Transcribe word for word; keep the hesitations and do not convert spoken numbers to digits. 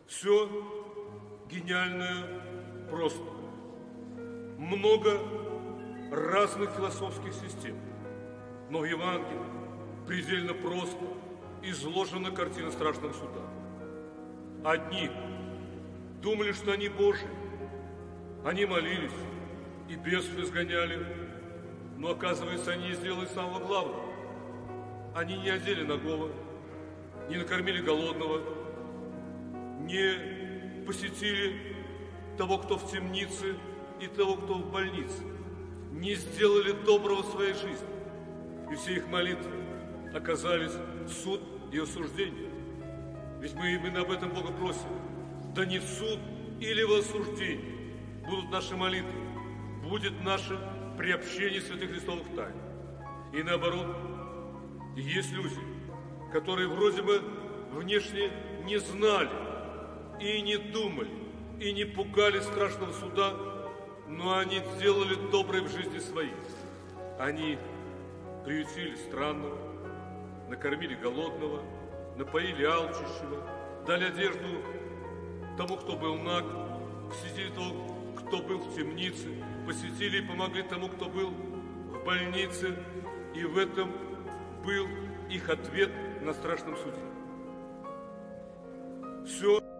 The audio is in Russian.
Все гениальное просто. Много разных философских систем, но в Евангелии предельно просто изложена картина страшного суда. Одни думали, что они Божьи, они молились и бесов изгоняли, но, оказывается, они не сделали самого главного. Они не одели нагого, не накормили голодного, не посетили того, кто в темнице, и того, кто в больнице, не сделали доброго в своей жизни. И все их молитвы оказались в суд и осуждение. Ведь мы именно об этом Бога просим. Да не в суд или в осуждение будут наши молитвы, будет наше приобщение святых Христовых тайн. И наоборот, есть люди, которые вроде бы внешне не знали и не думали, и не пугали страшного суда, но они сделали доброе в жизни своей. Они приютили странного, накормили голодного, напоили алчущего, дали одежду тому, кто был наг, посетили того, кто был в темнице, посетили и помогли тому, кто был в больнице. И в этом был их ответ на страшном суде. Все